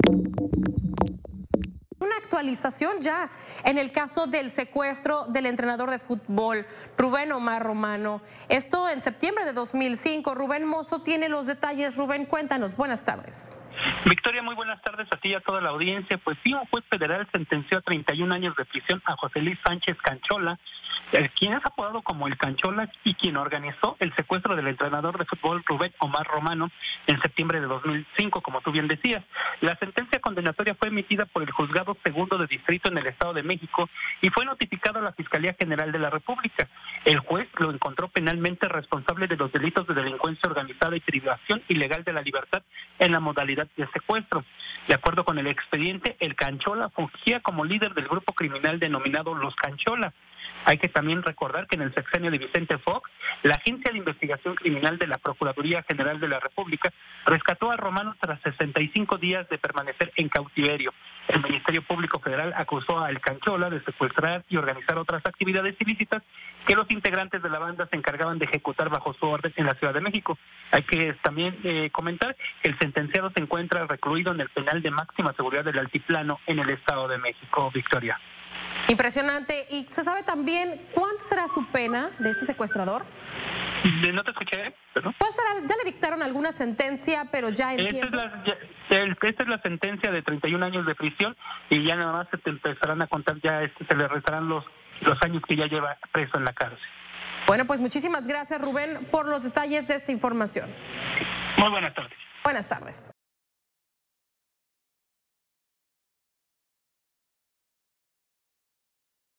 Una actualización ya en el caso del secuestro del entrenador de fútbol Rubén Omar Romano. Esto en septiembre de 2005. Rubén Mozo tiene los detalles. Rubén, cuéntanos. Buenas tardes. Victoria, muy buenas tardes a ti y a toda la audiencia. Pues sí, un juez federal sentenció a 31 años de prisión a José Luis Sánchez Canchola, quien es apodado como el Canchola y quien organizó el secuestro del entrenador de fútbol Rubén Omar Romano en septiembre de 2005, como tú bien decías. La sentencia condenatoria fue emitida por el Juzgado Segundo de Distrito en el Estado de México y fue notificado a la Fiscalía General de la República. El juez lo encontró penalmente responsable de los delitos de delincuencia organizada y privación ilegal de la libertad en la modalidad de secuestro. De acuerdo con el expediente, el Canchola fungía como líder del grupo criminal denominado Los Canchola. Hay que también recordar que en el sexenio de Vicente Fox, la Agencia de Investigación Criminal de la Procuraduría General de la República rescató a Romano tras 65 días de permanecer en cautiverio. El Ministerio Público Federal acusó a El Canchola de secuestrar y organizar otras actividades ilícitas que los integrantes de la banda se encargaban de ejecutar bajo su orden en la Ciudad de México. Hay que también comentar que el sentenciado se encuentra recluido en el penal de máxima seguridad del Altiplano en el Estado de México. Victoria. Impresionante. ¿Y se sabe también cuánto será su pena de este secuestrador? No te escuché, ¿no? ¿Cuál será? Ya le dictaron alguna sentencia, pero ya en tiempo. Esta es la sentencia de 31 años de prisión y ya nada más se te empezarán a contar, ya se le restarán los años que ya lleva preso en la cárcel. Bueno, pues muchísimas gracias, Rubén, por los detalles de esta información. Muy buenas tardes. Buenas tardes.